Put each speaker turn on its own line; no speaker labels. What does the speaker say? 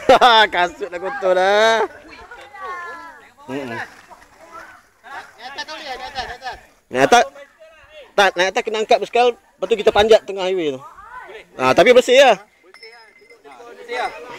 Kasut dah kotor dah. Naik atas. Tak, naik atas kena angkat basikal, lepas tu kita panjat tengah highway tu. Ah, tapi bersih ya.
Bersih lah.